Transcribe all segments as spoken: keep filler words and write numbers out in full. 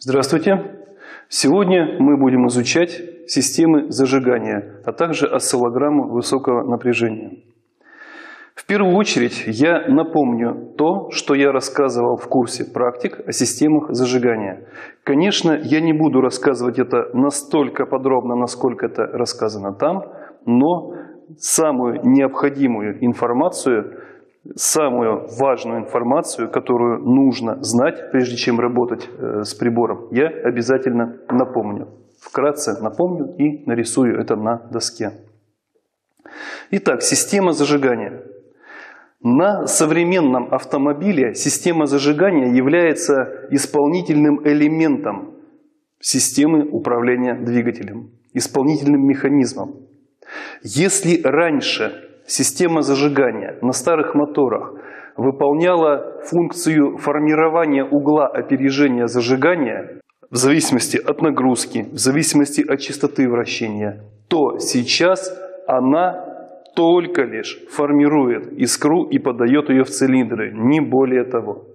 Здравствуйте! Сегодня мы будем изучать системы зажигания, а также осциллограммы высокого напряжения. В первую очередь я напомню то, что я рассказывал в курсе практик о системах зажигания. Конечно, я не буду рассказывать это настолько подробно, насколько это рассказано там, но самую необходимую информацию, самую важную информацию, которую нужно знать, прежде чем работать э, с прибором, я обязательно напомню. Вкратце напомню и нарисую это на доске. Итак, система зажигания. На современном автомобиле система зажигания является исполнительным элементом системы управления двигателем, исполнительным механизмом. Если раньше система зажигания на старых моторах выполняла функцию формирования угла опережения зажигания в зависимости от нагрузки, в зависимости от частоты вращения, то сейчас она только лишь формирует искру и подает ее в цилиндры, не более того.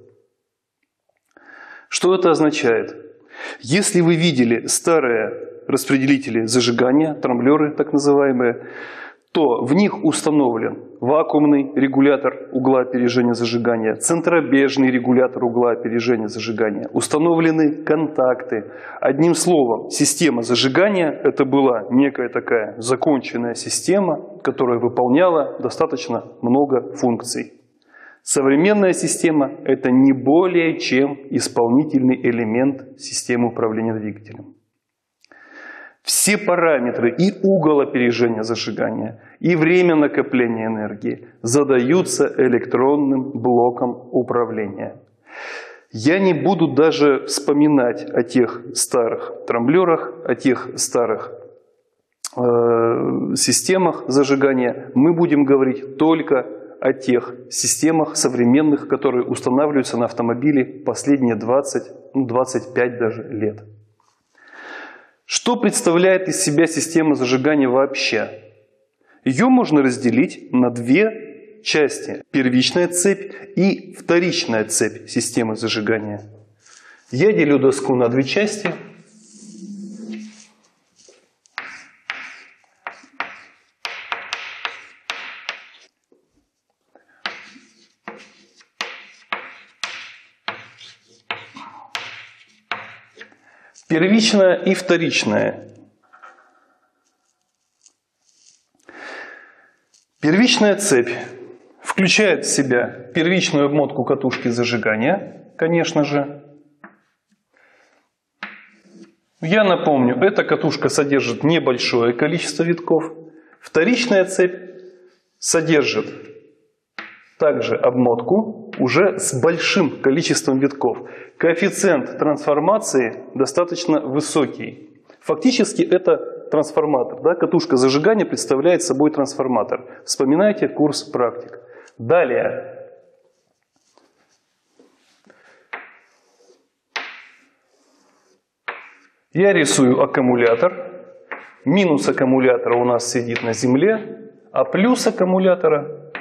Что это означает? Если вы видели старые распределители зажигания, трамблеры так называемые, то в них установлен вакуумный регулятор угла опережения зажигания, центробежный регулятор угла опережения зажигания, установлены контакты. Одним словом, система зажигания – это была некая такая законченная система, которая выполняла достаточно много функций. Современная система – это не более чем исполнительный элемент системы управления двигателем. Все параметры и угол опережения зажигания, и время накопления энергии задаются электронным блоком управления. Я не буду даже вспоминать о тех старых трамблерах, о тех старых э, системах зажигания. Мы будем говорить только о тех системах современных, которые устанавливаются на автомобиле последние двадцать, ну, двадцать пять даже лет. Что представляет из себя система зажигания вообще? Ее можно разделить на две части. Первичная цепь и вторичная цепь системы зажигания. Я делю доску на две части. Первичная и вторичная. Первичная цепь включает в себя первичную обмотку катушки зажигания, конечно же. Я напомню, эта катушка содержит небольшое количество витков. Вторичная цепь содержит также обмотку уже с большим количеством витков. Коэффициент трансформации достаточно высокий. Фактически это трансформатор. Да? Катушка зажигания представляет собой трансформатор. Вспоминайте курс практик. Далее. Я рисую аккумулятор. Минус аккумулятора у нас сидит на земле, а плюс аккумулятора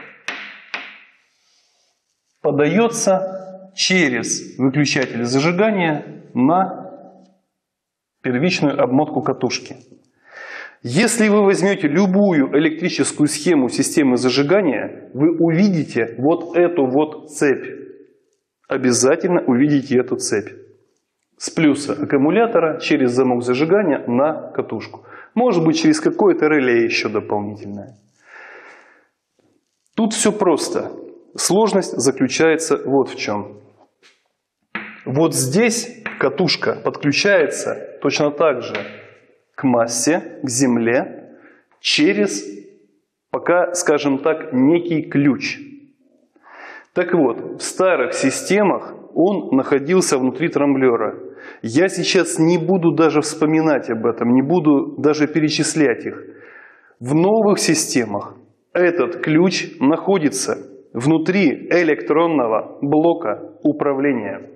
подается через выключатель зажигания на первичную обмотку катушки. Если вы возьмете любую электрическую схему системы зажигания, вы увидите вот эту вот цепь. Обязательно увидите эту цепь. С плюса аккумулятора через замок зажигания на катушку. Может быть, через какое-то реле еще дополнительное. Тут все просто. Сложность заключается вот в чем. Вот здесь катушка подключается точно так же к массе, к земле, через, пока, скажем так, некий ключ. Так вот, в старых системах он находился внутри трамблера. Я сейчас не буду даже вспоминать об этом, не буду даже перечислять их. В новых системах этот ключ находится внутри электронного блока управления.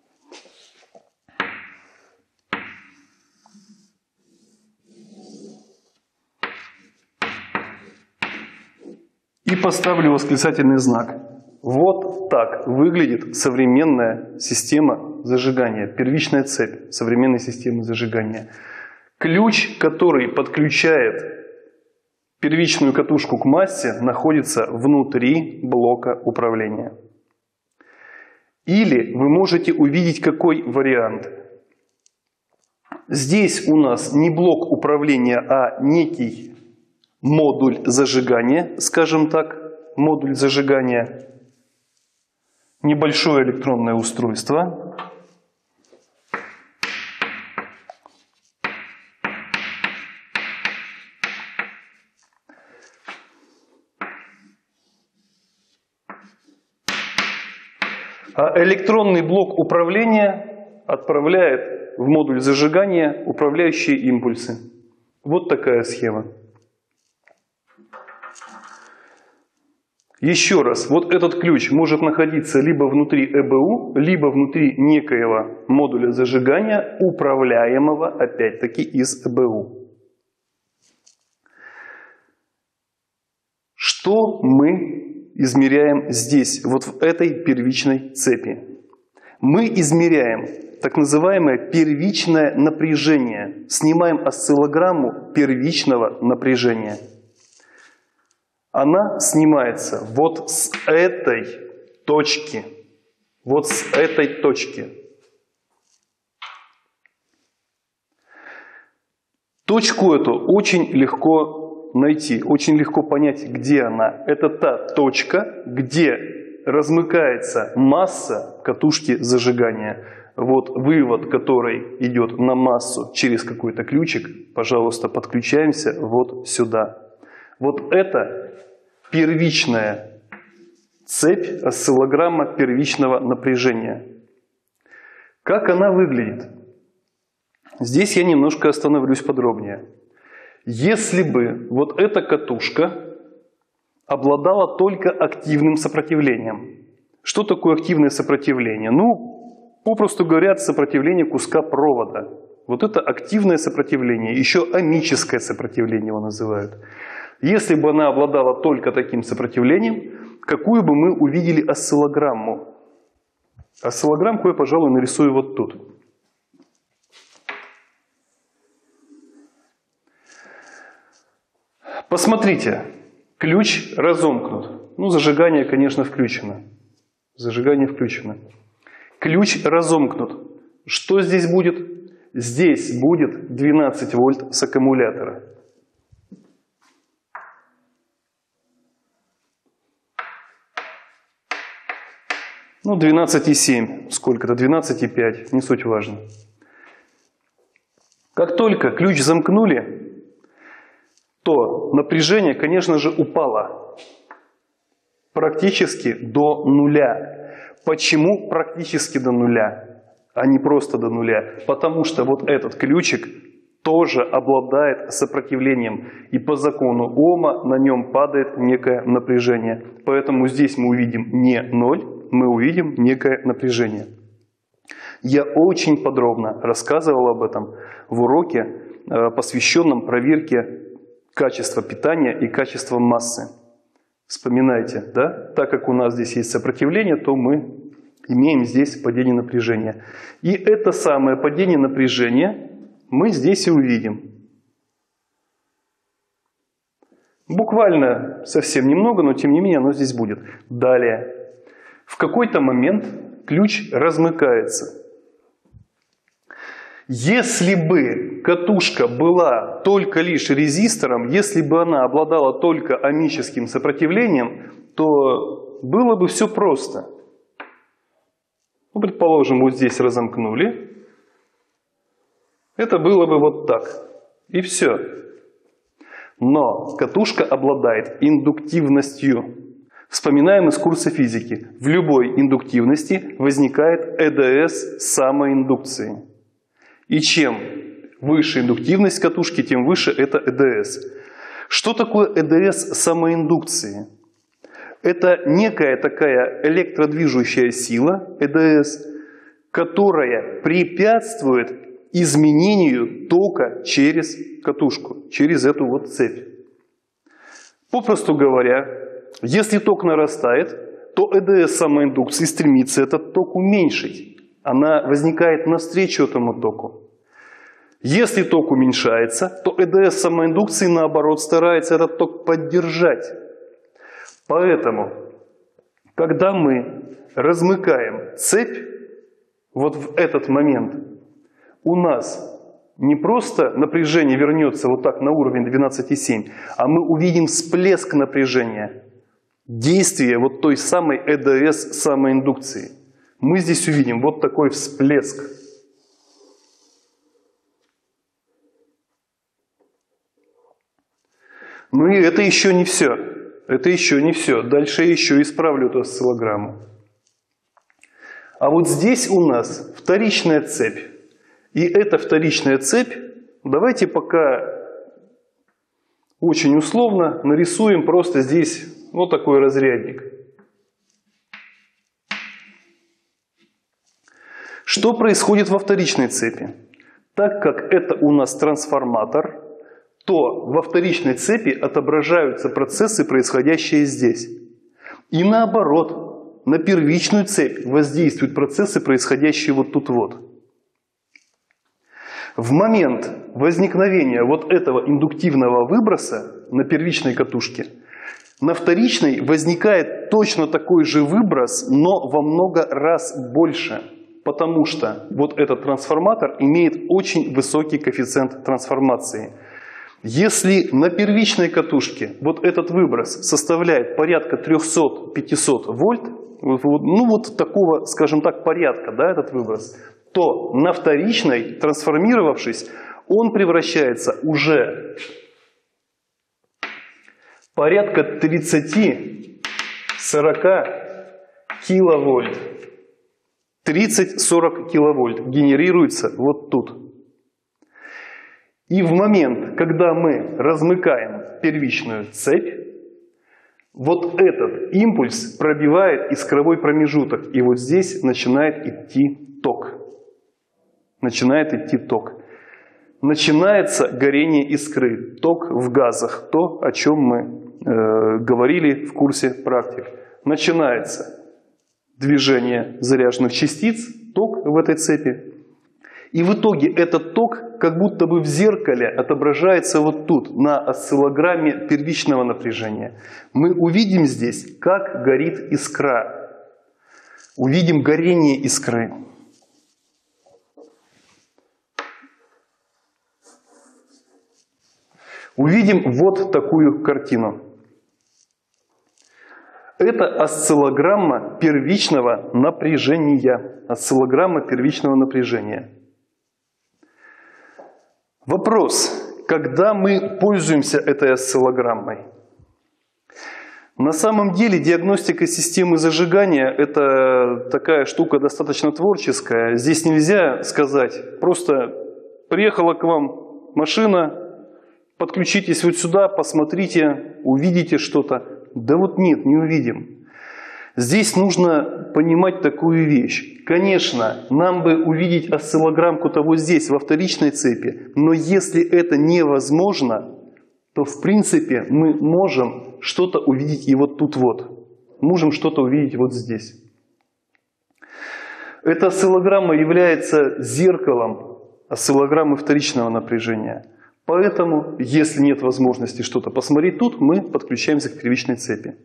И поставлю восклицательный знак. Вот так выглядит современная система зажигания, первичная цепь современной системы зажигания. Ключ, который подключает первичную катушку к массе, находится внутри блока управления. Или вы можете увидеть какой вариант. Здесь у нас не блок управления, а некий модуль зажигания, скажем так, модуль зажигания, небольшое электронное устройство. А электронный блок управления отправляет в модуль зажигания управляющие импульсы. Вот такая схема. Еще раз, вот этот ключ может находиться либо внутри э бэ у, либо внутри некоего модуля зажигания, управляемого опять-таки из э бэ у. Что мы измеряем здесь, вот в этой первичной цепи? Мы измеряем так называемое первичное напряжение. Снимаем осциллограмму первичного напряжения. Она снимается вот с этой точки. Вот с этой точки. Точку эту очень легко найти, очень легко понять, где она. Это та точка, где размыкается масса катушки зажигания. Вот вывод, который идет на массу через какой-то ключик, пожалуйста, подключаемся вот сюда. Вот это первичная цепь, осциллограмма первичного напряжения. Как она выглядит? Здесь я немножко остановлюсь подробнее. Если бы вот эта катушка обладала только активным сопротивлением. Что такое активное сопротивление? Ну, попросту говоря, сопротивление куска провода. Вот это активное сопротивление, еще омическое сопротивление его называют. Если бы она обладала только таким сопротивлением, какую бы мы увидели осциллограмму? Осциллограммку я, пожалуй, нарисую вот тут. Посмотрите, ключ разомкнут. Ну, зажигание, конечно, включено. Зажигание включено. Ключ разомкнут. Что здесь будет? Здесь будет двенадцать вольт с аккумулятора. Ну, двенадцать и семь. Сколько-то? двенадцать и пять. Не суть важно. Как только ключ замкнули, то напряжение, конечно же, упало. Практически до нуля. Почему практически до нуля, а не просто до нуля? Потому что вот этот ключик тоже обладает сопротивлением. И по закону Ома на нем падает некое напряжение. Поэтому здесь мы увидим не ноль, мы увидим некое напряжение. Я очень подробно рассказывал об этом в уроке, посвященном проверке качества питания и качества массы. Вспоминайте, да? Так как у нас здесь есть сопротивление, то мы имеем здесь падение напряжения. И это самое падение напряжения мы здесь и увидим. Буквально совсем немного, но тем не менее оно здесь будет. Далее. В какой-то момент ключ размыкается. Если бы катушка была только лишь резистором, если бы она обладала только омическим сопротивлением, то было бы все просто. Ну, предположим, вот здесь разомкнули. Это было бы вот так. И все. Но катушка обладает индуктивностью. Вспоминаем из курса физики. В любой индуктивности возникает э дэ эс самоиндукции. И чем выше индуктивность катушки, тем выше это э дэ эс. Что такое э дэ эс самоиндукции? Это некая такая электродвижущая сила, э дэ эс, которая препятствует изменению тока через катушку, через эту вот цепь. Попросту говоря, если ток нарастает, то э дэ эс самоиндукции стремится этот ток уменьшить. она возникает навстречу этому току. Если ток уменьшается, то ЭДС самоиндукции, наоборот, старается этот ток поддержать. Поэтому, когда мы размыкаем цепь, вот в этот момент у нас не просто напряжение вернется вот так на уровень двенадцать и семь, а мы увидим всплеск напряжения, действие вот той самой ЭДС самоиндукции. Мы здесь увидим вот такой всплеск. Ну и это еще не все. Это еще не все. Дальше я еще исправлю эту осциллограмму. А вот здесь у нас вторичная цепь. И эта вторичная цепь, давайте пока очень условно нарисуем просто здесь вот такой разрядник. Что происходит во вторичной цепи? Так как это у нас трансформатор, то во вторичной цепи отображаются процессы, происходящие здесь. И наоборот, на первичную цепь воздействуют процессы, происходящие вот тут вот. В момент возникновения вот этого индуктивного выброса на первичной катушке, на вторичной возникает точно такой же выброс, но во много раз больше. Потому что вот этот трансформатор имеет очень высокий коэффициент трансформации. Если на первичной катушке вот этот выброс составляет порядка триста-пятьсот вольт, ну вот такого, скажем так, порядка, да, этот выброс, то на вторичной, трансформировавшись, он превращается уже порядка тридцать-сорок киловольт. тридцать-сорок киловольт генерируется вот тут. И в момент, когда мы размыкаем первичную цепь, вот этот импульс пробивает искровой промежуток. И вот здесь начинает идти ток. Начинает идти ток. Начинается горение искры, ток в газах. То, о чем мы э, говорили в курсе практик. Начинается движение заряженных частиц, ток в этой цепи. И в итоге этот ток как будто бы в зеркале отображается вот тут, на осциллограмме первичного напряжения. Мы увидим здесь, как горит искра. Увидим горение искры. Увидим вот такую картину. Это осциллограмма первичного напряжения. Осциллограмма первичного напряжения. Вопрос, когда мы пользуемся этой осциллограммой? На самом деле диагностика системы зажигания – это такая штука достаточно творческая. Здесь нельзя сказать, просто приехала к вам машина, подключитесь вот сюда, посмотрите, увидите что-то. Да вот нет, не увидим. Здесь нужно понимать такую вещь. Конечно, нам бы увидеть осциллограммку-то вот здесь, во вторичной цепи, но если это невозможно, то в принципе мы можем что-то увидеть и вот тут вот. Можем что-то увидеть вот здесь. Эта осциллограмма является зеркалом осциллограммы вторичного напряжения. Поэтому, если нет возможности что-то посмотреть тут, мы подключаемся к первичной цепи.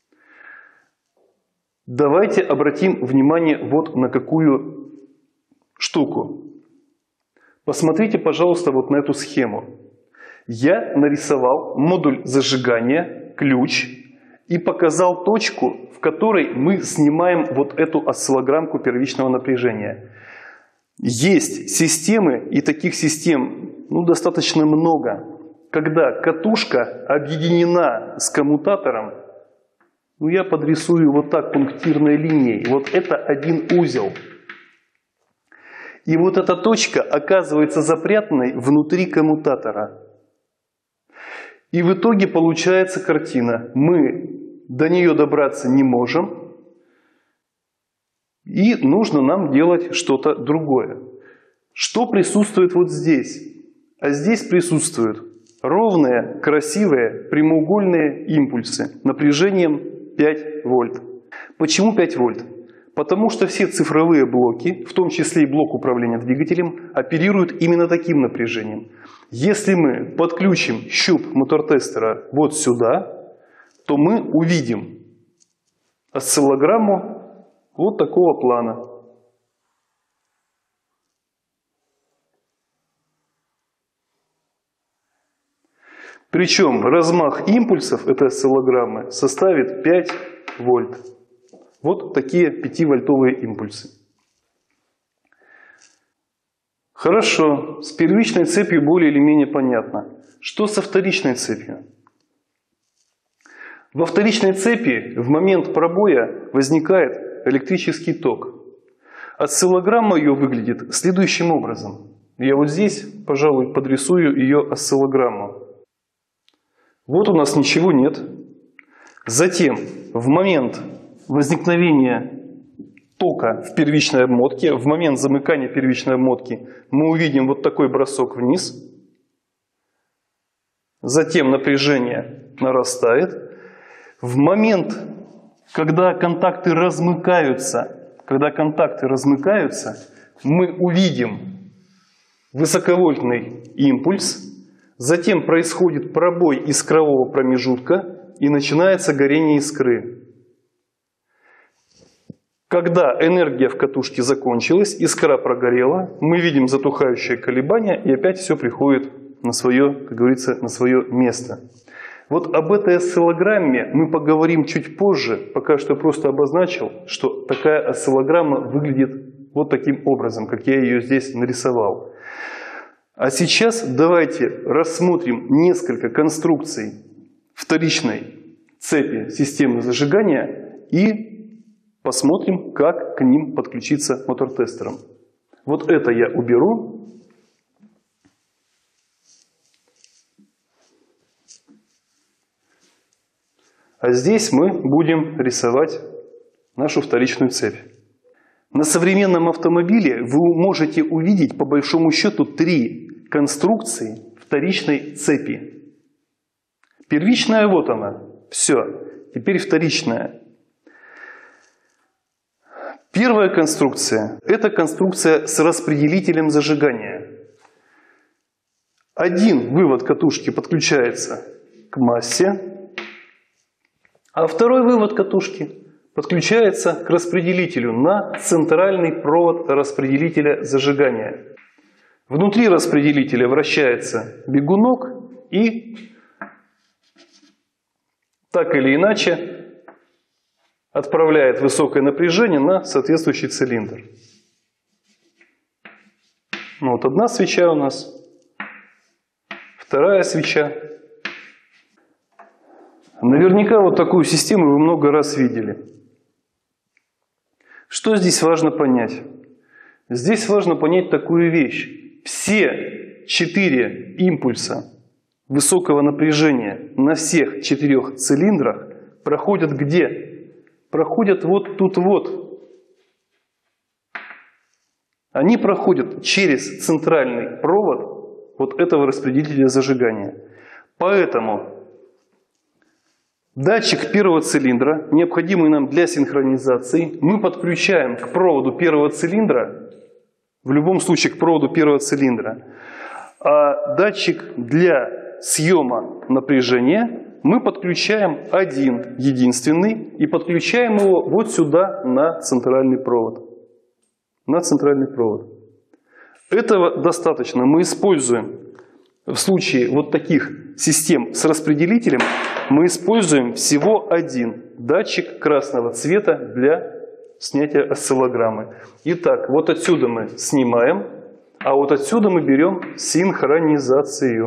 Давайте обратим внимание вот на какую штуку. Посмотрите, пожалуйста, вот на эту схему. Я нарисовал модуль зажигания, ключ, и показал точку, в которой мы снимаем вот эту осциллограммку первичного напряжения. Есть системы, и таких систем ну, достаточно много, когда катушка объединена с коммутатором. Ну, я подрисую вот так пунктирной линией. Вот это один узел. И вот эта точка оказывается запрятанной внутри коммутатора. И в итоге получается картина. Мы до нее добраться не можем. И нужно нам делать что-то другое. Что присутствует вот здесь? А здесь присутствуют ровные, красивые, прямоугольные импульсы напряжением пять вольт. Почему пять вольт? Потому что все цифровые блоки, в том числе и блок управления двигателем, оперируют именно таким напряжением. Если мы подключим щуп мотортестера вот сюда, то мы увидим осциллограмму вот такого плана. Причем размах импульсов этой осциллограммы составит пять вольт. Вот такие пятивольтовые импульсы. Хорошо, с первичной цепью более или менее понятно. Что со вторичной цепью? Во вторичной цепи в момент пробоя возникает электрический ток. Осциллограмма ее выглядит следующим образом. Я вот здесь, пожалуй, подрисую ее осциллограмму. Вот у нас ничего нет. Затем в момент возникновения тока в первичной обмотке, в момент замыкания первичной обмотки мы увидим вот такой бросок вниз. Затем напряжение нарастает. В момент, когда контакты размыкаются, когда контакты размыкаются, мы увидим высоковольтный импульс. Затем происходит пробой искрового промежутка и начинается горение искры. Когда энергия в катушке закончилась, искра прогорела, мы видим затухающее колебание, и опять все приходит на свое, как говорится, на свое место. Вот об этой осциллограмме мы поговорим чуть позже, пока что я просто обозначил, что такая осциллограмма выглядит вот таким образом, как я ее здесь нарисовал. А сейчас давайте рассмотрим несколько конструкций вторичной цепи системы зажигания и посмотрим, как к ним подключиться мотортестером. Вот это я уберу. А здесь мы будем рисовать нашу вторичную цепь. На современном автомобиле вы можете увидеть по большому счету три конструкции вторичной цепи. Первичная вот она. Все. Теперь вторичная. Первая конструкция – это конструкция с распределителем зажигания. Один вывод катушки подключается к массе, а второй вывод катушки подключается к распределителю на центральный провод распределителя зажигания. Внутри распределителя вращается бегунок и так или иначе отправляет высокое напряжение на соответствующий цилиндр. Ну, вот одна свеча у нас, вторая свеча. Наверняка вот такую систему вы много раз видели. Что здесь важно понять? Здесь важно понять такую вещь. Все четыре импульса высокого напряжения на всех четырех цилиндрах проходят где? Проходят вот тут вот. Они проходят через центральный провод вот этого распределителя зажигания. Поэтому датчик первого цилиндра, необходимый нам для синхронизации, мы подключаем к проводу первого цилиндра, в любом случае к проводу первого цилиндра. А датчик для съема напряжения мы подключаем один, единственный, и подключаем его вот сюда на центральный провод. На центральный провод. Этого достаточно. Мы используем в случае вот таких систем с распределителем, мы используем всего один датчик красного цвета для снятия осциллограммы. Итак, вот отсюда мы снимаем, а вот отсюда мы берем синхронизацию.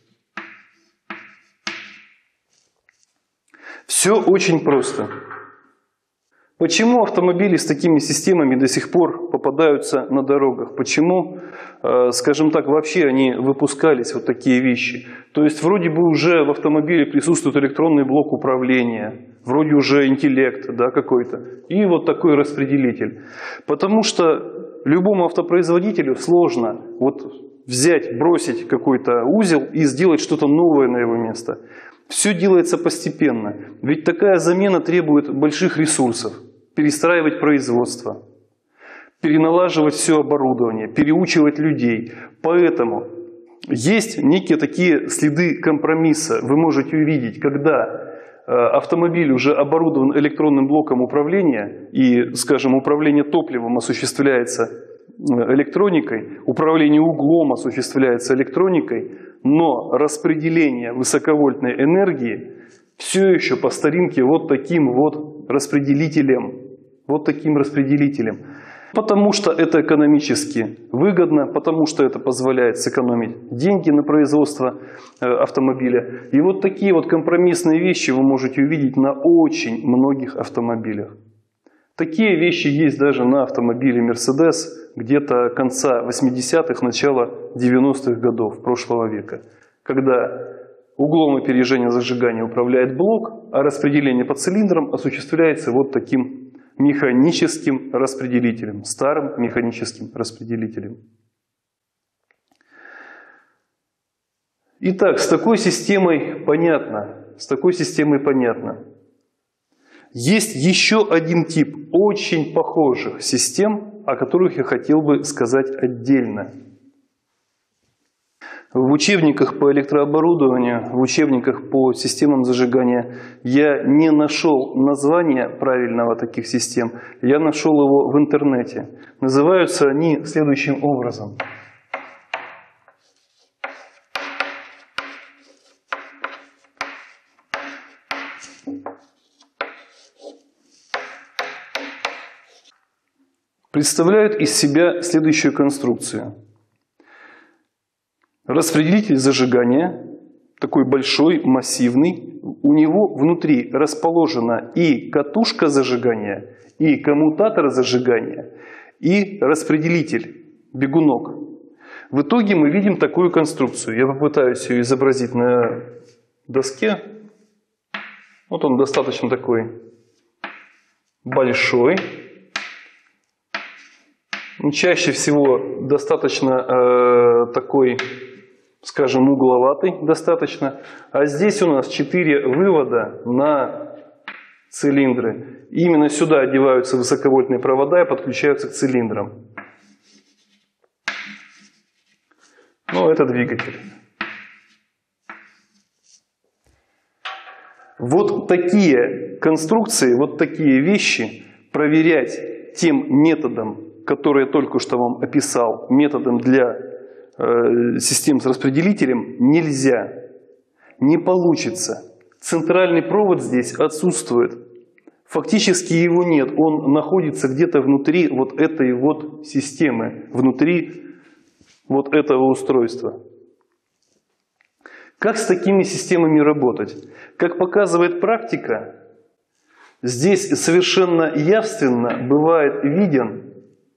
Все очень просто. Почему автомобили с такими системами до сих пор попадаются на дорогах? Почему, скажем так, вообще они выпускались, вот такие вещи? То есть вроде бы уже в автомобиле присутствует электронный блок управления, вроде уже интеллект, да, какой-то, и вот такой распределитель. Потому что любому автопроизводителю сложно вот взять, бросить какой-то узел и сделать что-то новое на его место. Все делается постепенно. Ведь такая замена требует больших ресурсов. перестраивать производство, переналаживать все оборудование, переучивать людей. Поэтому есть некие такие следы компромисса. Вы можете увидеть, когда автомобиль уже оборудован электронным блоком управления и, скажем, управление топливом осуществляется электроникой, управление углом осуществляется электроникой, но распределение высоковольтной энергии все еще по старинке вот таким вот распределителем. Вот таким распределителем. Потому что это экономически выгодно, потому что это позволяет сэкономить деньги на производство автомобиля. И вот такие вот компромиссные вещи вы можете увидеть на очень многих автомобилях. Такие вещи есть даже на автомобиле Mercedes где-то конца восьмидесятых, начала девяностых годов прошлого века, когда углом опережения зажигания управляет блок, а распределение по цилиндрам осуществляется вот таким механическим распределителем, старым механическим распределителем. Итак, с такой системой понятно, с такой системой понятно. Есть еще один тип очень похожих систем, о которых я хотел бы сказать отдельно. В учебниках по электрооборудованию, в учебниках по системам зажигания я не нашел названия правильного таких систем, я нашел его в интернете. Называются они следующим образом. Представляют из себя следующую конструкцию. Распределитель зажигания, такой большой, массивный, у него внутри расположена и катушка зажигания, и коммутатор зажигания, и распределитель, бегунок. В итоге мы видим такую конструкцию. Я попытаюсь ее изобразить на доске. Вот он достаточно такой большой. Чаще всего достаточно э, такой, скажем, угловатый достаточно. А здесь у нас четыре вывода на цилиндры. И именно сюда одеваются высоковольтные провода и подключаются к цилиндрам. Ну, это двигатель. Вот такие конструкции, вот такие вещи проверять тем методом, который я только что вам описал, методом для э, систем с распределителем, нельзя. Не получится. Центральный провод здесь отсутствует. Фактически его нет. Он находится где-то внутри вот этой вот системы, внутри вот этого устройства. Как с такими системами работать? Как показывает практика, здесь совершенно явственно бывает виден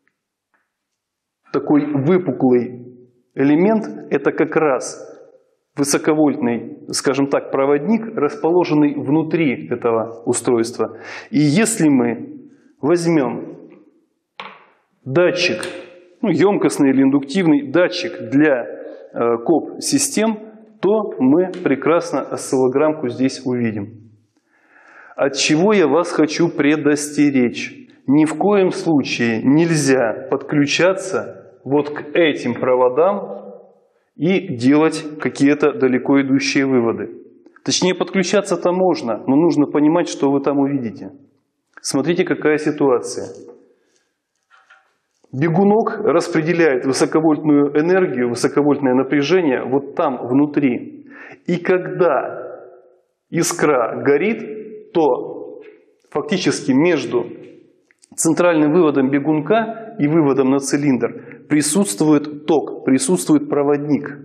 такой выпуклый элемент. Это как раз высоковольтный, скажем так, проводник, расположенный внутри этого устройства. И если мы возьмем датчик, ну, емкостный или индуктивный датчик для э, КОП-систем, то мы прекрасно осциллограммку здесь увидим. От чего я вас хочу предостеречь? Ни в коем случае нельзя подключаться вот к этим проводам и делать какие-то далеко идущие выводы. Точнее, подключаться-то можно, но нужно понимать, что вы там увидите. Смотрите, какая ситуация. Бегунок распределяет высоковольтную энергию, высоковольтное напряжение вот там внутри. И когда искра горит, то фактически между центральным выводом бегунка и выводом на цилиндр присутствует ток, присутствует проводник.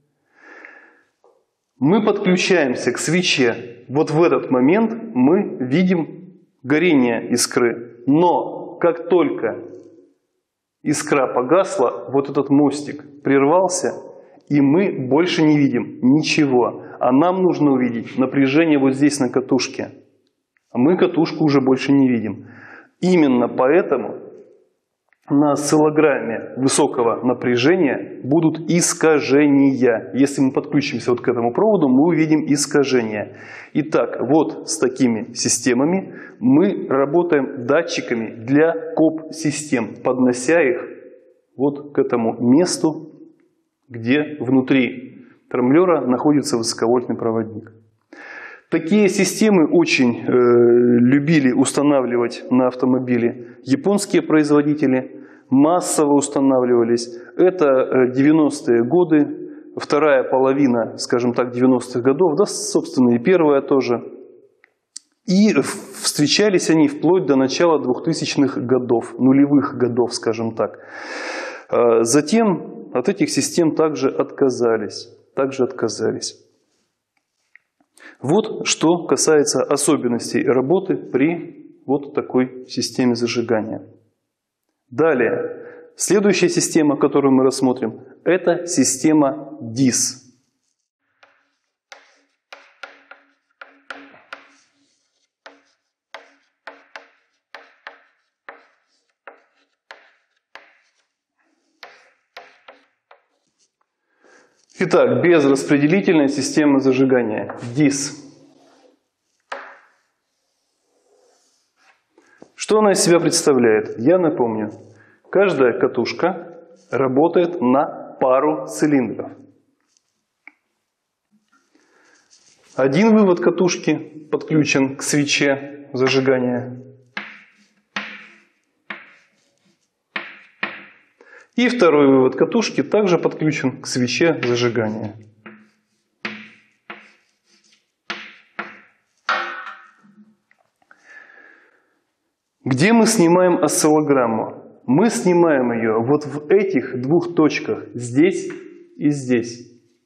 Мы подключаемся к свече. Вот в этот момент мы видим горение искры. Но как только искра погасла, вот этот мостик прервался, и мы больше не видим ничего. А нам нужно увидеть напряжение вот здесь на катушке. А мы катушку уже больше не видим. Именно поэтому на осциллограмме высокого напряжения будут искажения. Если мы подключимся вот к этому проводу, мы увидим искажения. Итак, вот с такими системами мы работаем датчиками для КОП-систем, поднося их вот к этому месту, где внутри трамблера находится высоковольтный проводник. Такие системы очень э, любили устанавливать на автомобиле японские производители, массово устанавливались. Это девяностые годы, вторая половина, скажем так, девяностых годов, да, собственно, и первая тоже. И встречались они вплоть до начала двухтысячных годов, нулевых годов, скажем так. Затем от этих систем также отказались. Также отказались. Вот что касается особенностей работы при вот такой системе зажигания. Далее, следующая система, которую мы рассмотрим, это система дис. Итак, безраспределительная система зажигания, дис. Что она из себя представляет? Я напомню, каждая катушка работает на пару цилиндров. Один вывод катушки подключен к свече зажигания. И второй вывод катушки также подключен к свече зажигания. Где мы снимаем осциллограмму? Мы снимаем ее вот в этих двух точках, здесь и здесь.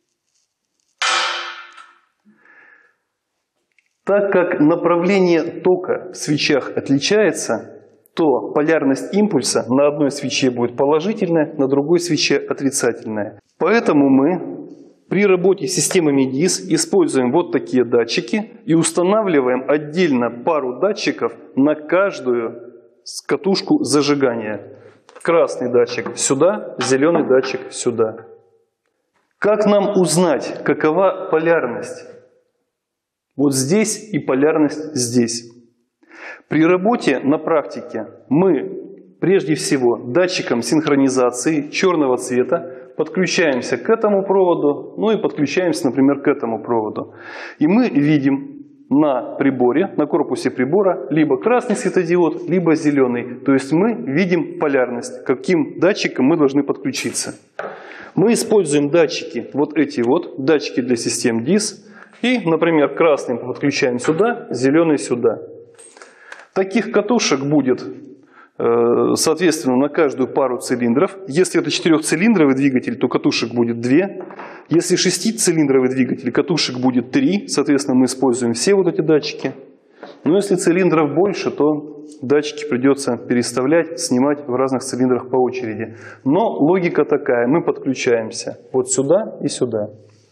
Так как направление тока в свечах отличается, то полярность импульса на одной свече будет положительная, на другой свече отрицательная. Поэтому мы при работе с системами дис используем вот такие датчики и устанавливаем отдельно пару датчиков на каждую катушку зажигания. Красный датчик сюда, зеленый датчик сюда. Как нам узнать, какова полярность? Вот здесь и полярность здесь. При работе на практике мы прежде всего датчиком синхронизации черного цвета подключаемся к этому проводу, ну и подключаемся, например, к этому проводу. И мы видим на приборе, на корпусе прибора либо красный светодиод, либо зеленый. То есть мы видим полярность, к каким датчикам мы должны подключиться. Мы используем датчики, вот эти вот, датчики для систем дис. И, например, красный подключаем сюда, зеленый сюда. Таких катушек будет, соответственно, на каждую пару цилиндров. Если это четырехцилиндровый двигатель, то катушек будет две. Если шестицилиндровый двигатель, катушек будет три. Соответственно, мы используем все вот эти датчики. Но если цилиндров больше, то датчики придется переставлять, снимать в разных цилиндрах по очереди. Но логика такая. Мы подключаемся вот сюда и сюда.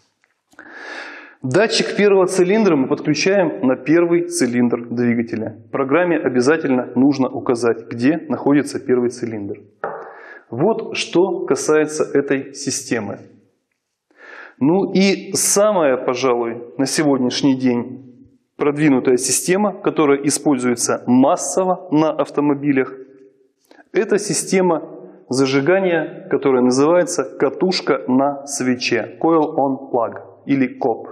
Датчик первого цилиндра мы подключаем на первый цилиндр двигателя. В программе обязательно нужно указать, где находится первый цилиндр. Вот что касается этой системы. Ну и самая, пожалуй, на сегодняшний день продвинутая система, которая используется массово на автомобилях, это система зажигания, которая называется катушка на свече, Coil on Plug. Или коп.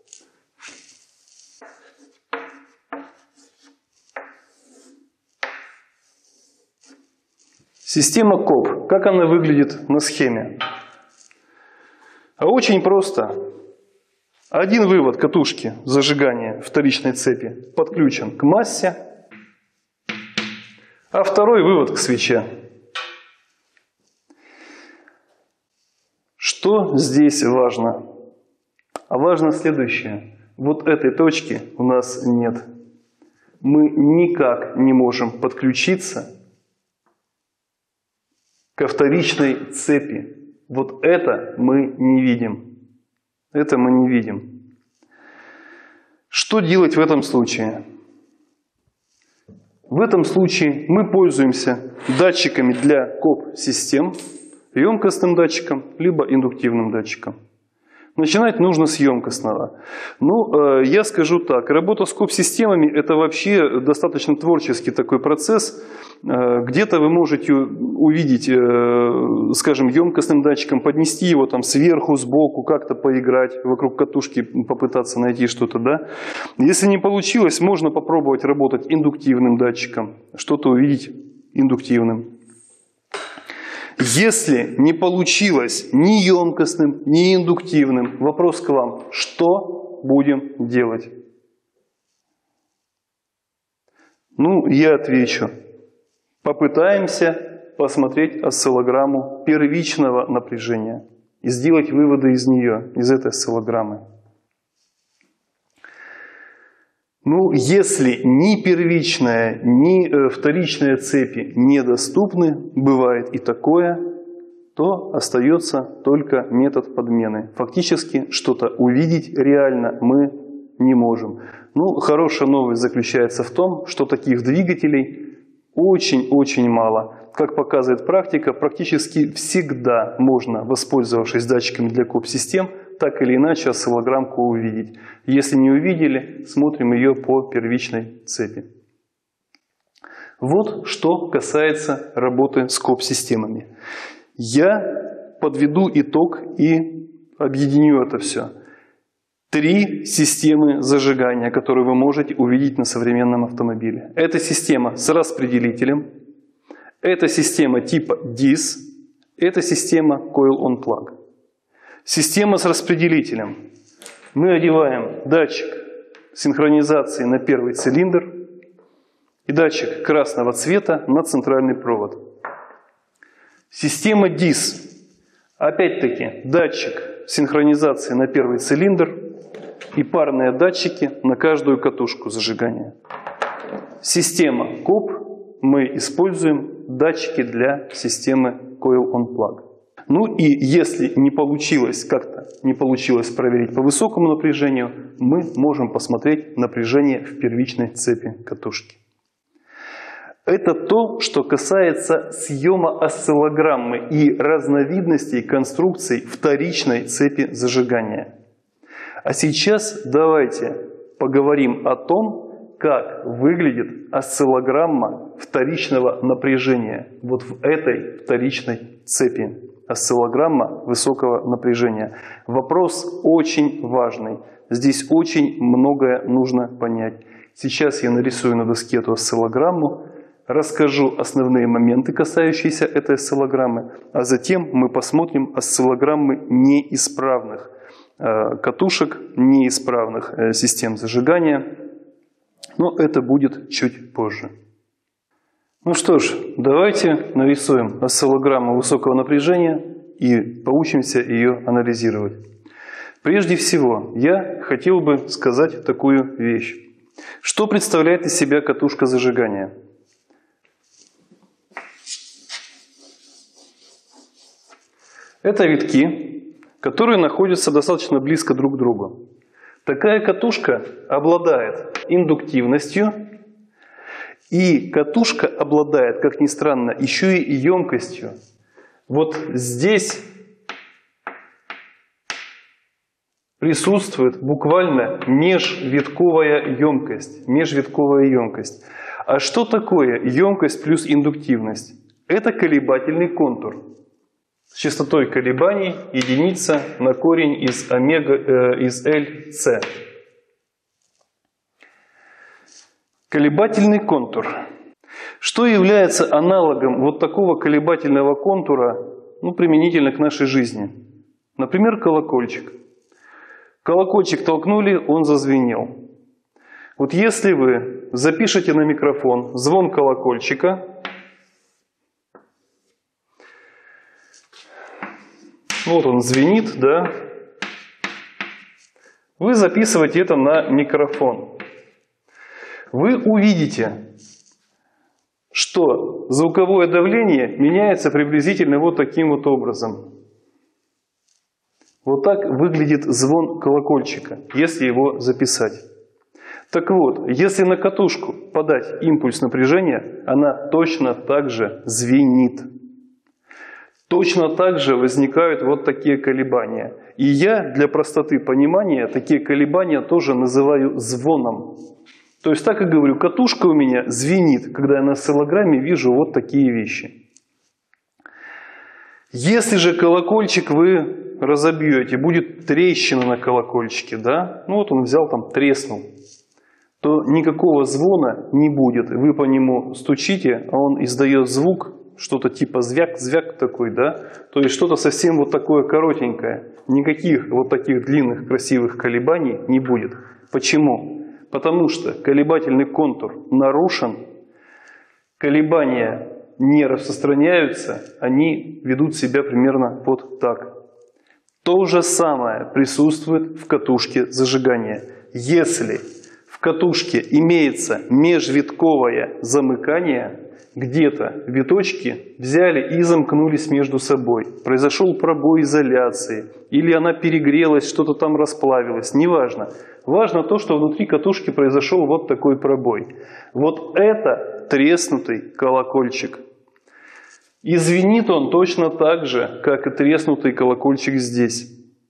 Система коп. Как она выглядит на схеме? А очень просто. Один вывод катушки зажигания вторичной цепи подключен к массе, а второй вывод к свече. Что здесь важно? А важно следующее. Вот этой точки у нас нет. Мы никак не можем подключиться ко вторичной цепи. Вот это мы не видим. Это мы не видим. Что делать в этом случае? В этом случае мы пользуемся датчиками для КОП-систем, емкостным датчиком, либо индуктивным датчиком. Начинать нужно с емкостного. Ну, я скажу так, работа с КОП-системами – это вообще достаточно творческий такой процесс. Где-то вы можете увидеть, скажем, емкостным датчиком, поднести его там сверху, сбоку, как-то поиграть, вокруг катушки попытаться найти что-то, да. Если не получилось, можно попробовать работать индуктивным датчиком, что-то увидеть индуктивным. Если не получилось ни емкостным, ни индуктивным, вопрос к вам, что будем делать? Ну, я отвечу. Попытаемся посмотреть осциллограмму первичного напряжения и сделать выводы из нее, из этой осциллограммы. Ну, если ни первичная, ни вторичная цепи недоступны, бывает и такое, то остается только метод подмены. Фактически что-то увидеть реально мы не можем. Ну, хорошая новость заключается в том, что таких двигателей очень-очень мало. Как показывает практика, практически всегда можно, воспользовавшись датчиками для КОП-систем, так или иначе осциллограммку увидеть. Если не увидели, смотрим ее по первичной цепи. Вот что касается работы с КОП-системами. Я подведу итог и объединю это все. Три системы зажигания, которые вы можете увидеть на современном автомобиле. Это система с распределителем, это система типа дис, это система Coil-on-Plug. Система с распределителем. Мы одеваем датчик синхронизации на первый цилиндр и датчик красного цвета на центральный провод. Система дис. Опять-таки датчик синхронизации на первый цилиндр и парные датчики на каждую катушку зажигания. Система КОП. Мы используем датчики для системы Coil-on-Plug. Ну и если не получилось как-то, не получилось проверить по высокому напряжению, мы можем посмотреть напряжение в первичной цепи катушки. Это то, что касается съема осциллограммы и разновидностей конструкций вторичной цепи зажигания. А сейчас давайте поговорим о том, как выглядит осциллограмма вторичного напряжения вот в этой вторичной цепи. Осциллограмма высокого напряжения. Вопрос очень важный. Здесь очень многое нужно понять. Сейчас я нарисую на доске эту осциллограмму, расскажу основные моменты, касающиеся этой осциллограммы, а затем мы посмотрим осциллограммы неисправных э, катушек, неисправных э, систем зажигания. Но это будет чуть позже. Ну что ж, давайте нарисуем осциллограмму высокого напряжения и поучимся ее анализировать. Прежде всего, я хотел бы сказать такую вещь. Что представляет из себя катушка зажигания? Это витки, которые находятся достаточно близко друг к другу. Такая катушка обладает индуктивностью, и катушка обладает, как ни странно, еще и емкостью. Вот здесь присутствует буквально межвитковая емкость. Межвитковая емкость. А что такое емкость плюс индуктивность? Это колебательный контур. С частотой колебаний единица на корень из омега, э, из эл си. Колебательный контур. Что является аналогом вот такого колебательного контура, ну, применительно к нашей жизни? Например, колокольчик. Колокольчик толкнули, он зазвенел. Вот если вы запишете на микрофон звон колокольчика, вот он звенит, да, вы записываете это на микрофон. Вы увидите, что звуковое давление меняется приблизительно вот таким вот образом. Вот так выглядит звон колокольчика, если его записать. Так вот, если на катушку подать импульс напряжения, она точно так же звенит. Точно так же возникают вот такие колебания. И я для простоты понимания такие колебания тоже называю звоном. То есть так и говорю, катушка у меня звенит, когда я на осциллограмме вижу вот такие вещи. Если же колокольчик вы разобьете, будет трещина на колокольчике, да? Ну вот он взял там, треснул, то никакого звона не будет. Вы по нему стучите, а он издает звук, что-то типа звяк-звяк такой, да? То есть что-то совсем вот такое коротенькое. Никаких вот таких длинных красивых колебаний не будет. Почему? Потому что колебательный контур нарушен, колебания не распространяются, они ведут себя примерно вот так. То же самое присутствует в катушке зажигания. Если в катушке имеется межвитковое замыкание, где-то виточки взяли и замкнулись между собой, произошел пробой изоляции, или она перегрелась, что-то там расплавилось, неважно. Важно то, что внутри катушки произошел вот такой пробой. Вот это треснутый колокольчик. И звенит он точно так же, как и треснутый колокольчик здесь.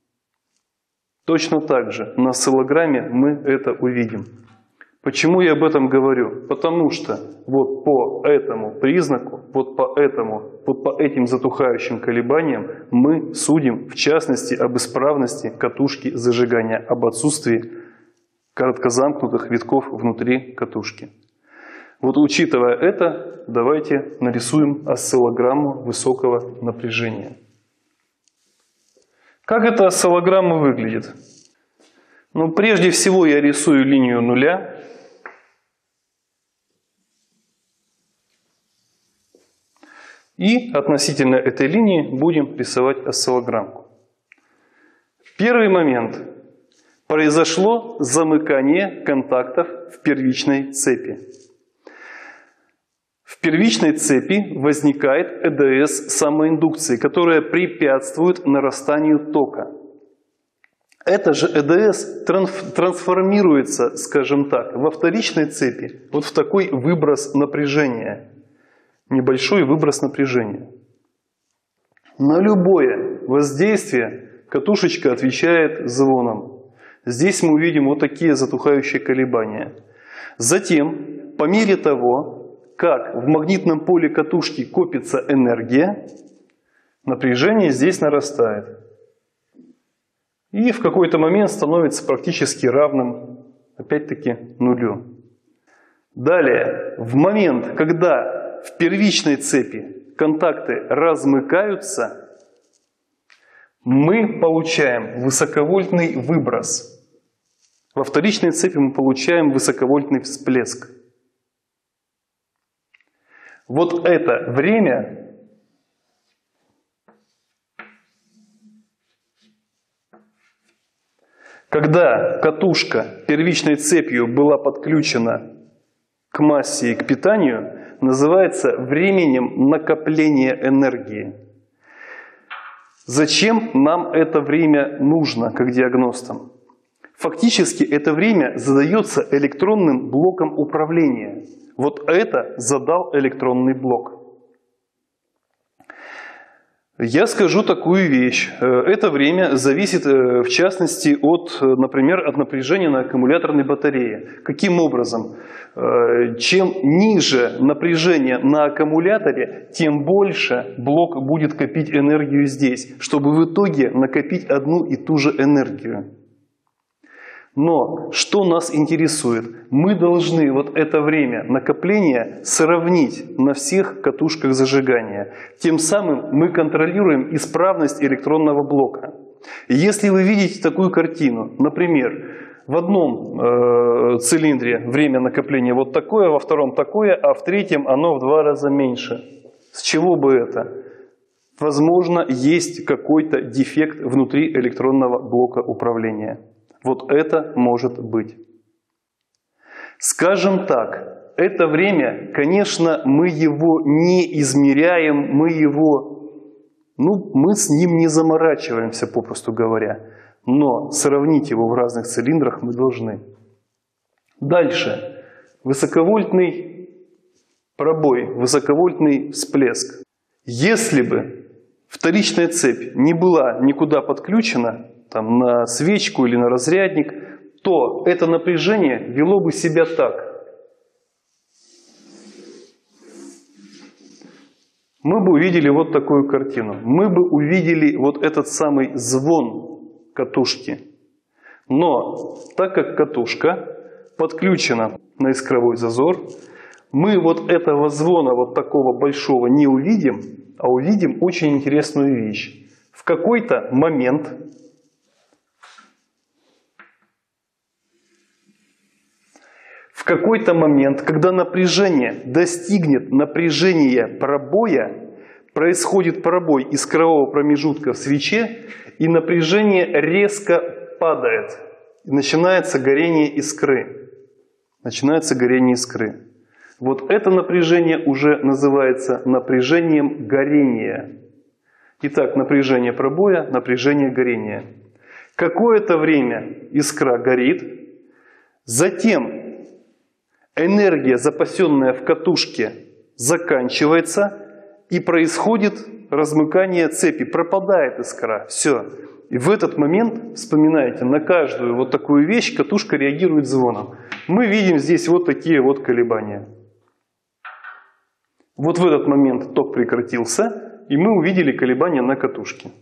Точно так же на осциллограмме мы это увидим. Почему я об этом говорю? Потому что вот по этому признаку, вот по этому, вот по этим затухающим колебаниям мы судим, в частности, об исправности катушки зажигания, об отсутствии короткозамкнутых витков внутри катушки. Вот учитывая это, давайте нарисуем осциллограмму высокого напряжения. Как эта осциллограмма выглядит? Ну, прежде всего я рисую линию нуля. И относительно этой линии будем рисовать осциллограммку. Первый момент. Произошло замыкание контактов в первичной цепи. В первичной цепи возникает ЭДС самоиндукции, которая препятствует нарастанию тока. Это же ЭДС трансформируется, скажем так, во вторичной цепи вот в такой выброс напряжения. Небольшой выброс напряжения. На любое воздействие катушечка отвечает звоном. Здесь мы увидим вот такие затухающие колебания. Затем, по мере того, как в магнитном поле катушки копится энергия, напряжение здесь нарастает. И в какой-то момент становится практически равным, опять-таки, нулю. Далее, в момент, когда в первичной цепи контакты размыкаются, мы получаем высоковольтный выброс. Во вторичной цепи мы получаем высоковольтный всплеск. Вот это время когда катушка первичной цепью была подключена к массе и к питанию, называется временем накопления энергии. Зачем нам это время нужно, как диагностам? Фактически это время задается электронным блоком управления. Вот это задал электронный блок. Я скажу такую вещь. Это время зависит, в частности, от, например, от напряжения на аккумуляторной батарее. Каким образом? Чем ниже напряжение на аккумуляторе, тем больше блок будет копить энергию здесь, чтобы в итоге накопить одну и ту же энергию. Но что нас интересует? Мы должны вот это время накопления сравнить на всех катушках зажигания. Тем самым мы контролируем исправность электронного блока. Если вы видите такую картину, например, в одном э, цилиндре время накопления вот такое, во втором такое, а в третьем оно в два раза меньше. С чего бы это? Возможно, есть какой-то дефект внутри электронного блока управления. Вот это может быть. Скажем так, это время, конечно, мы его не измеряем, мы его, ну, мы с ним не заморачиваемся, попросту говоря. Но сравнить его в разных цилиндрах мы должны. Дальше. Высоковольтный пробой, высоковольтный всплеск. Если бы вторичная цепь не была никуда подключена, там, на свечку или на разрядник, то это напряжение вело бы себя так. Мы бы увидели вот такую картину. Мы бы увидели вот этот самый звон катушки. Но так как катушка подключена на искровой зазор, мы вот этого звона вот такого большого не увидим, а увидим очень интересную вещь. В какой-то момент в какой-то момент, когда напряжение достигнет напряжения пробоя, происходит пробой искрового промежутка в свече, и напряжение резко падает. И начинается горение искры. Начинается горение искры. Вот это напряжение уже называется напряжением горения. Итак, напряжение пробоя, напряжение горения. Какое-то время искра горит, затем энергия, запасенная в катушке, заканчивается, и происходит размыкание цепи, пропадает искра. Все. И в этот момент, вспоминайте, на каждую вот такую вещь катушка реагирует звоном. Мы видим здесь вот такие вот колебания. Вот в этот момент ток прекратился, и мы увидели колебания на катушке.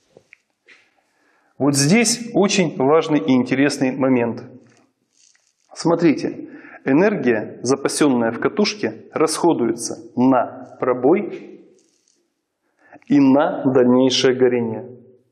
Вот здесь очень важный и интересный момент. Смотрите, энергия, запасенная в катушке, расходуется на пробой и на дальнейшее горение.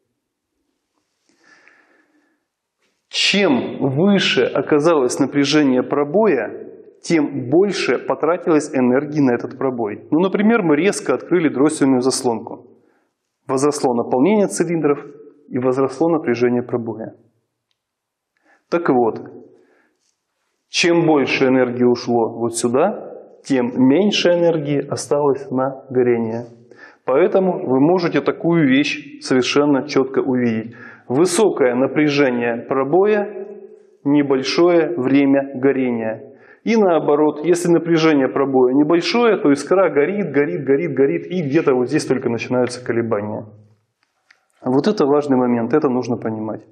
Чем выше оказалось напряжение пробоя, тем больше потратилось энергии на этот пробой. Ну, например, мы резко открыли дроссельную заслонку. Возросло наполнение цилиндров и возросло напряжение пробоя. Так вот, чем больше энергии ушло вот сюда, тем меньше энергии осталось на горение. Поэтому вы можете такую вещь совершенно четко увидеть. Высокое напряжение пробоя, небольшое время горения. И наоборот, если напряжение пробоя небольшое, то искра горит, горит, горит, горит, и где-то вот здесь только начинаются колебания. Вот это важный момент, это нужно понимать.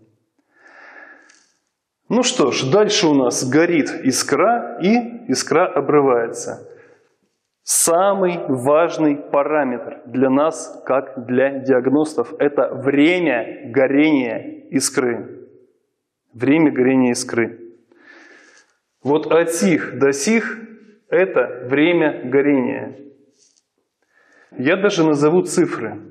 Ну что ж, дальше у нас горит искра, и искра обрывается. Самый важный параметр для нас, как для диагностов, это время горения искры. Время горения искры. Вот от сих до сих это время горения. Я даже назову цифры.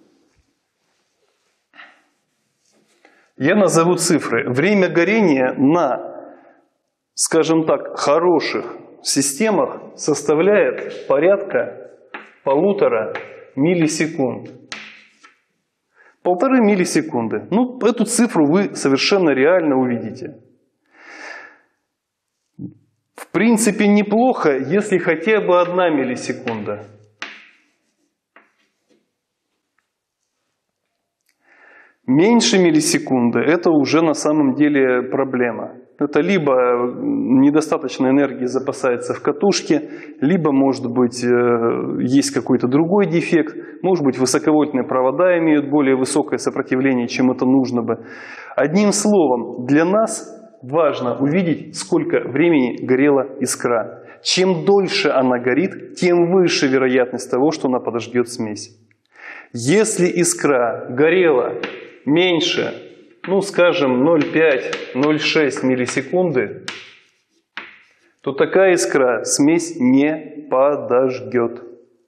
Я назову цифры. Время горения на, скажем так, хороших системах составляет порядка полутора миллисекунд. Полторы миллисекунды. Ну, эту цифру вы совершенно реально увидите. В принципе, неплохо, если хотя бы одна миллисекунда. Меньше миллисекунды – это уже на самом деле проблема. Это либо недостаточно энергии запасается в катушке, либо, может быть, есть какой-то другой дефект, может быть, высоковольтные провода имеют более высокое сопротивление, чем это нужно бы. Одним словом, для нас важно увидеть, сколько времени горела искра. Чем дольше она горит, тем выше вероятность того, что она подожгет смесь. Если искра горела меньше, ну, скажем, ноль целых пять — ноль целых шесть миллисекунды, то такая искра смесь не подожгет.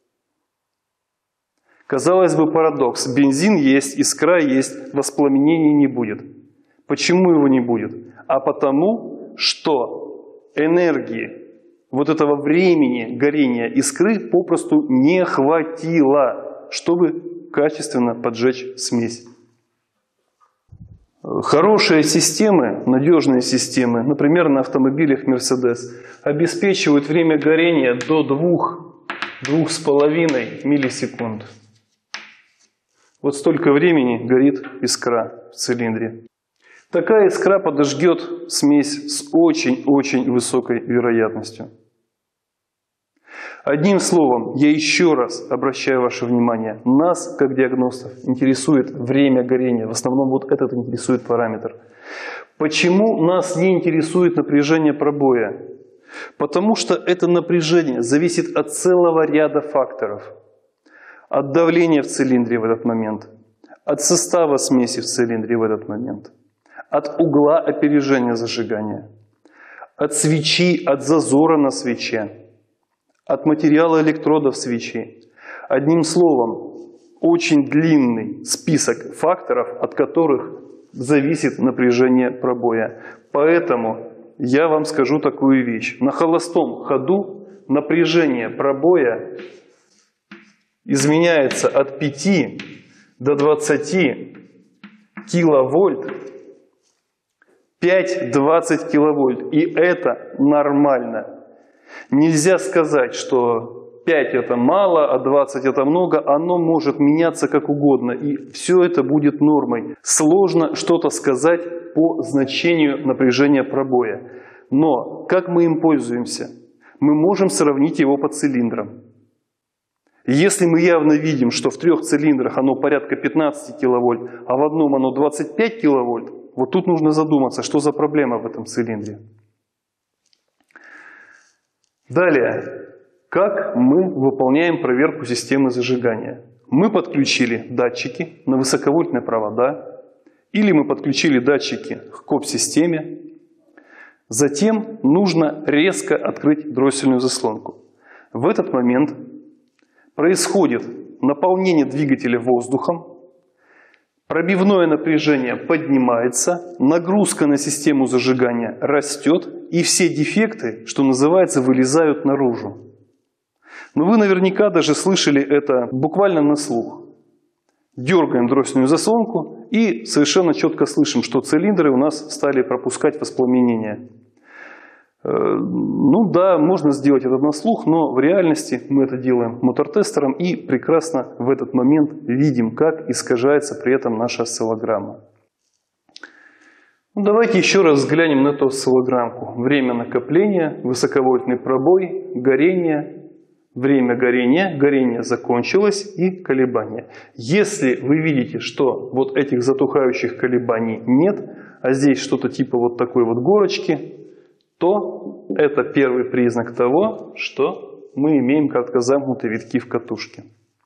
Казалось бы, парадокс. Бензин есть, искра есть, воспламенения не будет. Почему его не будет? А потому, что энергии вот этого времени горения искры попросту не хватило, чтобы качественно поджечь смесь. Хорошие системы, надежные системы, например, на автомобилях Mercedes, обеспечивают время горения до двух-двух с половиной миллисекунд. Вот столько времени горит искра в цилиндре. Такая искра подожгет смесь с очень-очень высокой вероятностью. Одним словом, я еще раз обращаю ваше внимание, нас, как диагностов, интересует время горения. В основном вот этот интересует параметр. Почему нас не интересует напряжение пробоя? Потому что это напряжение зависит от целого ряда факторов. От давления в цилиндре в этот момент, от состава смеси в цилиндре в этот момент, от угла опережения зажигания, от свечи, от зазора на свече, от материала электродов свечи. Одним словом, очень длинный список факторов, от которых зависит напряжение пробоя. Поэтому я вам скажу такую вещь. На холостом ходу напряжение пробоя изменяется от пяти до двадцати киловольт, пять-двадцать киловольт. И это нормально. Нельзя сказать, что пять это мало, а двадцать это много. Оно может меняться как угодно. И все это будет нормой. Сложно что-то сказать по значению напряжения пробоя. Но как мы им пользуемся? Мы можем сравнить его по цилиндрам. Если мы явно видим, что в трех цилиндрах оно порядка пятнадцати киловольт, а в одном оно двадцать пять киловольт, вот тут нужно задуматься, что за проблема в этом цилиндре. Далее, как мы выполняем проверку системы зажигания? Мы подключили датчики на высоковольтные провода, или мы подключили датчики к КОП-системе. Затем нужно резко открыть дроссельную заслонку. В этот момент происходит наполнение двигателя воздухом, пробивное напряжение поднимается, нагрузка на систему зажигания растет, и все дефекты, что называется, вылезают наружу. Но вы наверняка даже слышали это буквально на слух. Дергаем дроссельную заслонку и совершенно четко слышим, что цилиндры у нас стали пропускать воспламенение. Ну да, можно сделать это на слух, но в реальности мы это делаем мотор-тестером и прекрасно в этот момент видим, как искажается при этом наша осциллограмма. Ну, давайте еще раз взглянем на эту осциллограммку. Время накопления, высоковольтный пробой, горение, время горения, горение закончилось и колебания. Если вы видите, что вот этих затухающих колебаний нет, а здесь что-то типа вот такой вот горочки, то это первый признак того, что мы имеем кратко замкнутые витки в катушке.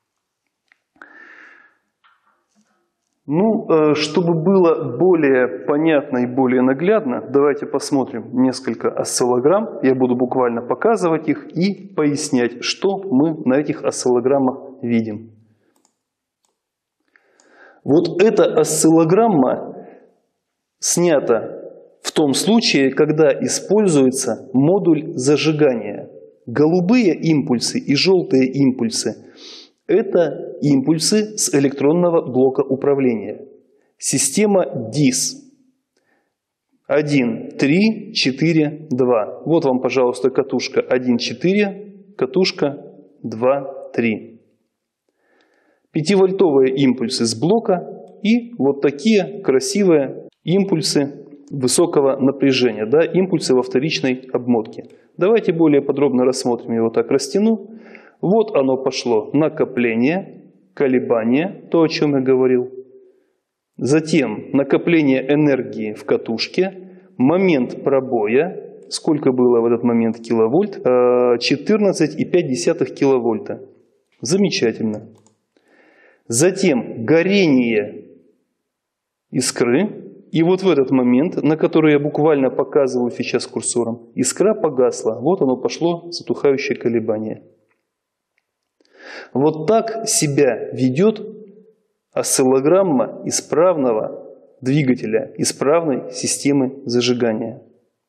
Ну, чтобы было более понятно и более наглядно, давайте посмотрим несколько осциллограмм. Я буду буквально показывать их и пояснять, что мы на этих осциллограммах видим. Вот эта осциллограмма снята в том случае, когда используется модуль зажигания. Голубые импульсы и желтые импульсы – это импульсы с электронного блока управления. Система дис. один, три, четыре, два. Вот вам, пожалуйста, катушка один, четыре, катушка два, три. пятивольтовые импульсы с блока и вот такие красивые импульсы высокого напряжения, да, импульсы во вторичной обмотке. Давайте более подробно рассмотрим, я вот так растяну. Вот оно пошло: накопление, колебание, то, о чем я говорил. Затем накопление энергии в катушке, момент пробоя, сколько было в этот момент киловольт, четырнадцать и пять десятых киловольта. Замечательно. Затем горение искры. И вот в этот момент, на который я буквально показываю сейчас курсором, искра погасла. Вот оно пошло, затухающее колебание. Вот так себя ведет осциллограмма исправного двигателя, исправной системы зажигания.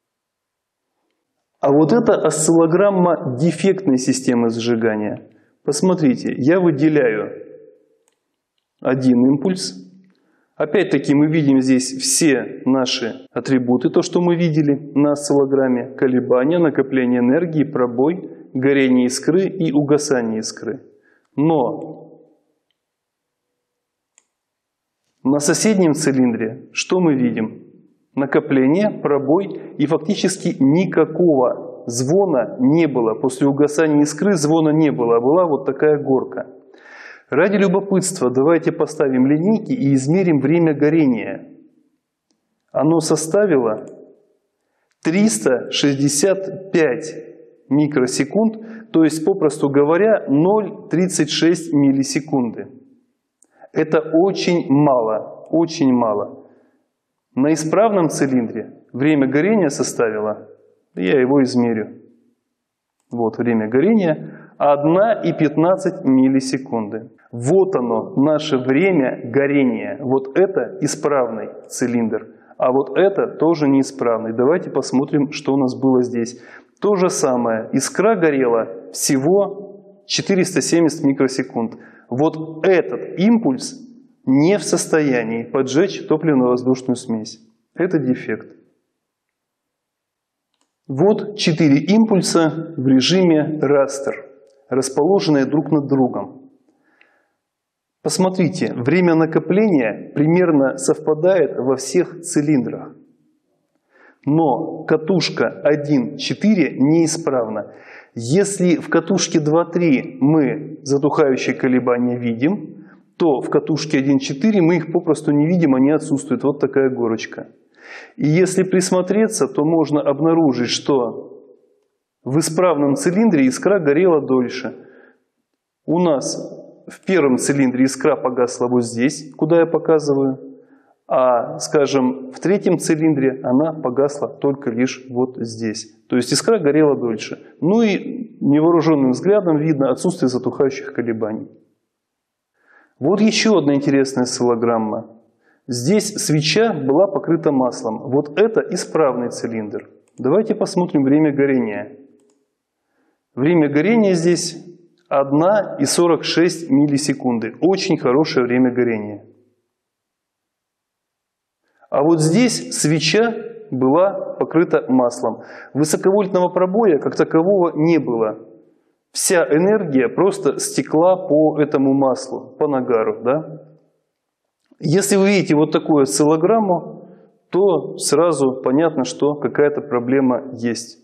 А вот это осциллограмма дефектной системы зажигания. Посмотрите, я выделяю один импульс. Опять-таки мы видим здесь все наши атрибуты, то, что мы видели на осциллограмме: колебания, накопление энергии, пробой, горение искры и угасание искры. Но на соседнем цилиндре что мы видим? накопление, пробой, и фактически никакого звона не было. После угасания искры звона не было, а была вот такая горка. Ради любопытства давайте поставим линейки и измерим время горения. Оно составило триста шестьдесят пять микросекунд, то есть, попросту говоря, ноль целых тридцать шесть миллисекунды. Это очень мало, очень мало. На исправном цилиндре время горения составило, я его измерю, вот время горения, одна целая пятнадцать сотых миллисекунды. Вот оно, наше время горения. Вот это исправный цилиндр, а вот это тоже неисправный. Давайте посмотрим, что у нас было здесь. То же самое, искра горела всего четыреста семьдесят микросекунд. Вот этот импульс не в состоянии поджечь топливно-воздушную смесь. Это дефект. Вот четыре импульса в режиме растер, расположенные друг над другом. Посмотрите, время накопления примерно совпадает во всех цилиндрах. Но катушка один четыре неисправна. Если в катушке два три мы затухающие колебания видим, то в катушке один четыре мы их попросту не видим, они отсутствуют. Вот такая горочка. И если присмотреться, то можно обнаружить, что в исправном цилиндре искра горела дольше. У нас в первом цилиндре искра погасла вот здесь, куда я показываю. А, скажем, в третьем цилиндре она погасла только лишь вот здесь. То есть искра горела дольше. Ну и невооруженным взглядом видно отсутствие затухающих колебаний. Вот еще одна интересная осциллограмма. Здесь свеча была покрыта маслом. Вот это исправный цилиндр. Давайте посмотрим время горения. Время горения здесь одна целая сорок шесть сотых миллисекунды. Очень хорошее время горения. А вот здесь свеча была покрыта маслом. Высоковольтного пробоя как такового не было. Вся энергия просто стекла по этому маслу, по нагару. Да? Если вы видите вот такую осциллограмму, то сразу понятно, что какая-то проблема есть.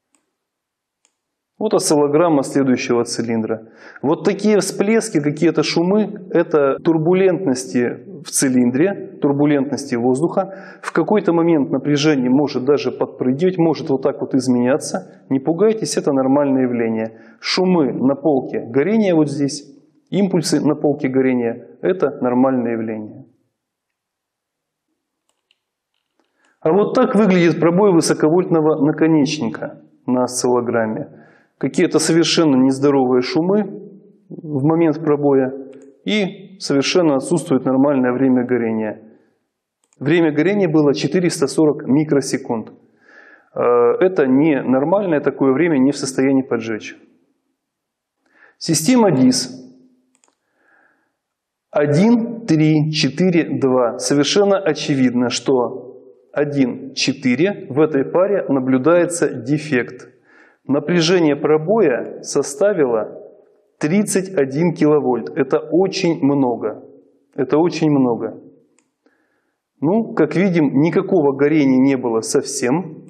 Вот осциллограмма следующего цилиндра. Вот такие всплески, какие-то шумы, это турбулентности в цилиндре, турбулентности воздуха. В какой-то момент напряжение может даже подпрыгивать, может вот так вот изменяться. Не пугайтесь, это нормальное явление. Шумы на полке горения вот здесь, импульсы на полке горения – это нормальное явление. А вот так выглядит пробой высоковольтного наконечника на осциллограмме. Какие-то совершенно нездоровые шумы в момент пробоя и совершенно отсутствует нормальное время горения. Время горения было четыреста сорок микросекунд. Это не нормальное такое время, не в состоянии поджечь. Система дис. один, три, четыре, два. Совершенно очевидно, что один, четыре в этой паре наблюдается дефект. Напряжение пробоя составило тридцать один киловольт. Это очень много. Это очень много. Ну, как видим, никакого горения не было совсем.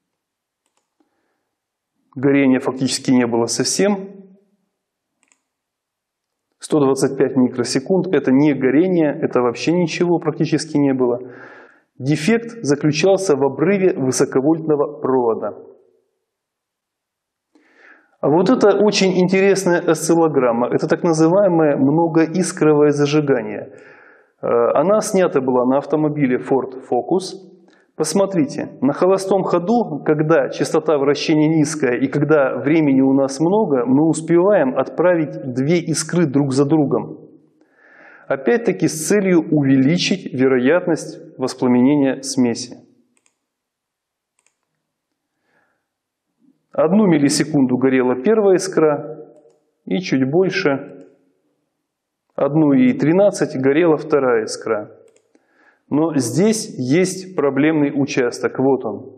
Горения фактически не было совсем. сто двадцать пять микросекунд – это не горение, это вообще ничего практически не было. Дефект заключался в обрыве высоковольтного провода. А вот это очень интересная осциллограмма. Это так называемое многоискровое зажигание. Она снята была на автомобиле Ford Focus. Посмотрите, на холостом ходу, когда частота вращения низкая и когда времени у нас много, мы успеваем отправить две искры друг за другом. Опять-таки с целью увеличить вероятность воспламенения смеси. Одну миллисекунду горела первая искра, и чуть больше, одну целых тринадцать сотых горела вторая искра. Но здесь есть проблемный участок, вот он.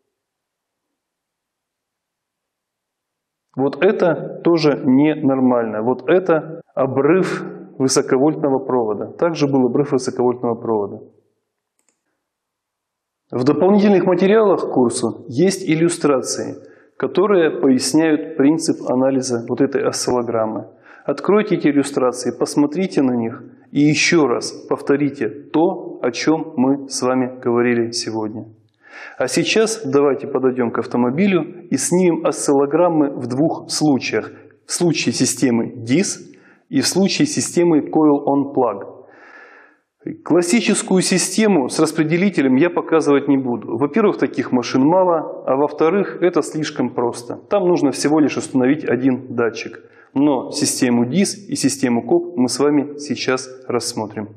Вот это тоже ненормально, вот это обрыв высоковольтного провода. Также был обрыв высоковольтного провода. В дополнительных материалах к курсу есть иллюстрации, которые поясняют принцип анализа вот этой осциллограммы. Откройте эти иллюстрации, посмотрите на них и еще раз повторите то, о чем мы с вами говорили сегодня. А сейчас давайте подойдем к автомобилю и снимем осциллограммы в двух случаях. В случае системы дис и в случае системы Coil-on-Plug. Классическую систему с распределителем я показывать не буду. Во-первых, таких машин мало, а во-вторых, это слишком просто. Там нужно всего лишь установить один датчик. Но систему дис и систему коп мы с вами сейчас рассмотрим.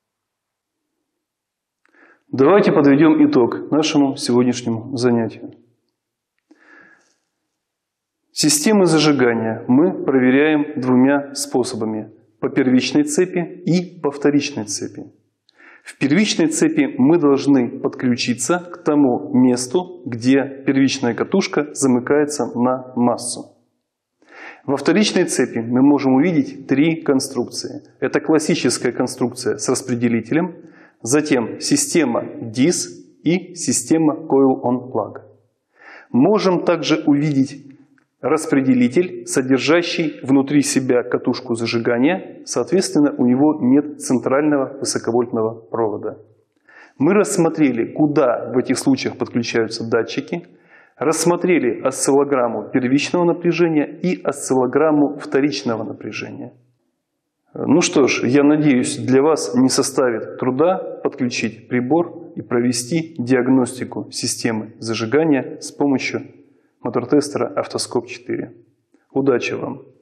Давайте подведем итог нашему сегодняшнему занятию. Системы зажигания мы проверяем двумя способами. По первичной цепи и по вторичной цепи. В первичной цепи мы должны подключиться к тому месту, где первичная катушка замыкается на массу. Во вторичной цепи мы можем увидеть три конструкции. Это классическая конструкция с распределителем, затем система дис и система Coil-on-Plug. Можем также увидеть распределитель, содержащий внутри себя катушку зажигания, соответственно, у него нет центрального высоковольтного провода. Мы рассмотрели, куда в этих случаях подключаются датчики, рассмотрели осциллограмму первичного напряжения и осциллограмму вторичного напряжения. Ну что ж, я надеюсь, для вас не составит труда подключить прибор и провести диагностику системы зажигания с помощью мотортестера Автоскоп четыре. Удачи вам!